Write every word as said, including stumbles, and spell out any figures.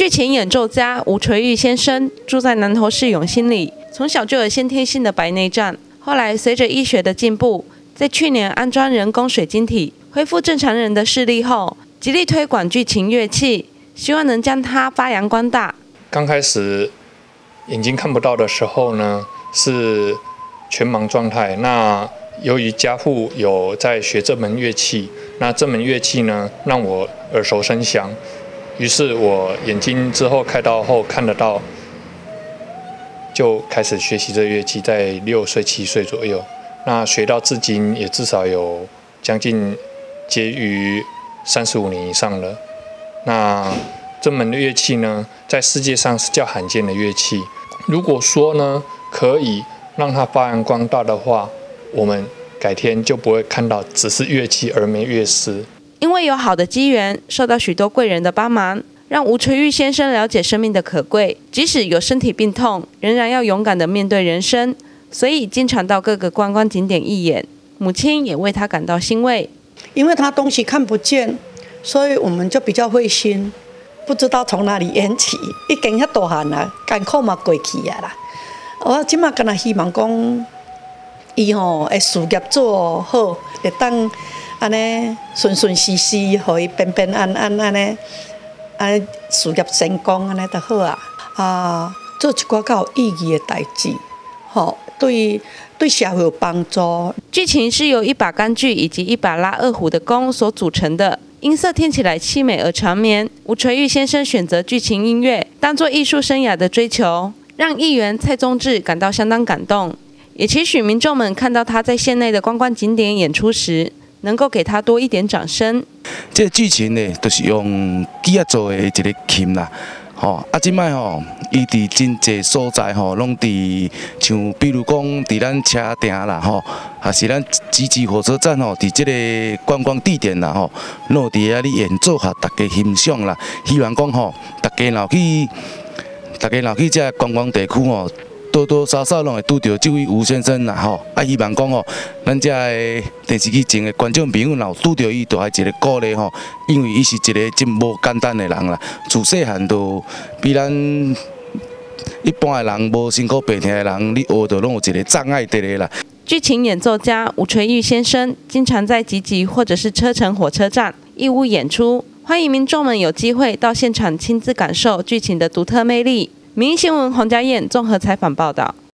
剧情演奏家吴垂玉先生住在南投市永兴里，从小就有先天性的白内障，后来随着医学的进步，在去年安装人工水晶体，恢复正常人的视力后，极力推广剧情乐器，希望能将它发扬光大。 刚开始眼睛看不到的时候呢，是全盲状态。那由于家父有在学这门乐器，那这门乐器呢让我耳熟能详，于是我眼睛之后开刀后看得到，就开始学习这乐器，在六岁七岁左右。那学到至今也至少有将近接于三十五年以上了。那这门乐器呢，在世界上是较罕见的乐器。如果说呢，可以让它发扬光大的话，我们改天就不会看到只是乐器而没乐师。 因为有好的机缘，受到许多贵人的帮忙，让吴垂玉先生了解生命的可贵，即使有身体病痛，仍然要勇敢地面对人生，所以经常到各个观光景点义演。母亲也为他感到欣慰， 因为他东西看不见，所以我们就比较会心。不知道从哪里演起，已经遐大汉啦，艰苦嘛过去啊啦。我即马敢若希望讲，伊吼会事业做好，会当安尼顺顺时时，互伊平平安安安尼，安尼事业成功安尼就好啊。啊，做一寡较有意义的代志，吼，对对社会有帮助。 剧情是由一把钢锯以及一把拉二胡的弓所组成的。音色听起来凄美而长绵，吴垂玉先生选择剧情音乐当作艺术生涯的追求，让议员蔡宗志感到相当感动，也期许民众们看到他在县内的观光景点演出时，能够给他多一点掌声。 这个剧情呢，就是用鸡仔做的一个琴啦。吼，啊，即摆吼，伊伫真侪所在吼，拢伫像比如讲伫咱车埕啦吼，还是咱集集火车站吼，伫即个观光地点啦吼，拢有伫遐咧演奏，互大家欣赏啦。希望讲吼，大家若去，大家若去这观光地区吼，多多少少拢会拄到这位吴先生啦吼。啊，希望讲吼，咱这个电视机前的观众朋友，若有拄到伊，就爱一个鼓励吼，因为伊是一个真无简单的人啦。自细汉就比咱一般的人无辛苦病痛的人，你学到拢有一个障碍伫咧啦。 剧情演奏家吴垂玉先生经常在集集或者是车城火车站义务演出，欢迎民众们有机会到现场亲自感受剧情的独特魅力。民意新闻黄家燕综合采访报道。